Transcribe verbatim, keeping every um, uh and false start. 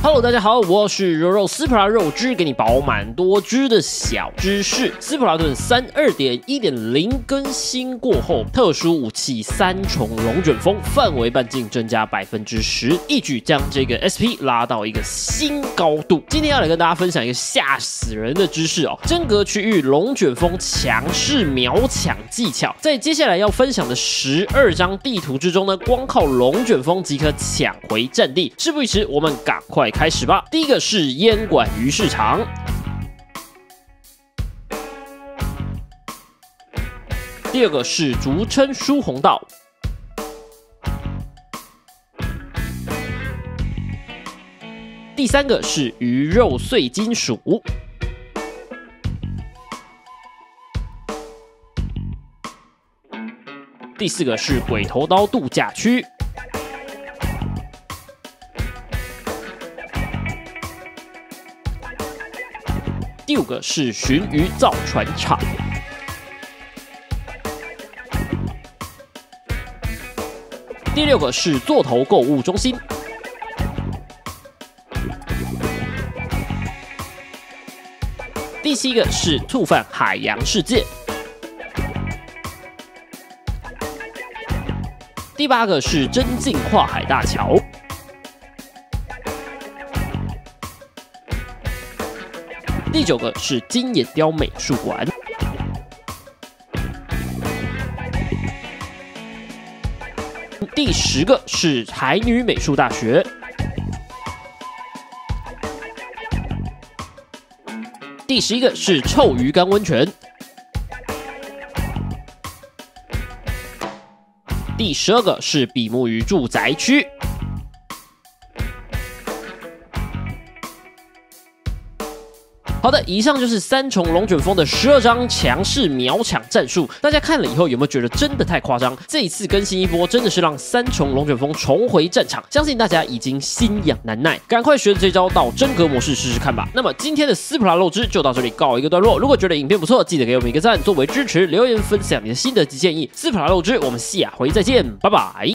Hello， 大家好，我是肉肉斯普拉肉汁，给你饱满多汁的小知识。斯普拉顿三 二点一点零更新过后，特殊武器三重龙卷风范围半径增加百分之十，一举将这个 S P 拉到一个新高度。今天要来跟大家分享一个吓死人的知识哦，真格区域龙卷风强势秒抢技巧。在接下来要分享的十二张地图之中呢，光靠龙卷风即可抢回战地。事不宜迟，我们赶快开始吧。第一个是烟管鱼市场，第二个是竹锭疏洪道，第三个是鱼肉碎金属，第四个是鬼头刀度假区。第五个是鲟鱼造船厂，第六个是座头购物中心，第七个是兔饭海洋世界，第八个是真境跨海大桥。第九个是金眼雕美术馆，第十个是海女美术大学，第十一个是臭鱼干温泉，第十二个是比目鱼住宅区。好的，以上就是三重龙卷风的十二张强势秒抢战术，大家看了以后有没有觉得真的太夸张？这一次更新一波，真的是让三重龙卷风重回战场，相信大家已经心痒难耐，赶快学着这招到真格模式试试看吧。那么今天的斯普拉肉汁就到这里告一个段落，如果觉得影片不错，记得给我们一个赞作为支持，留言分享你的心得及建议。斯普拉肉汁，我们下回再见，拜拜。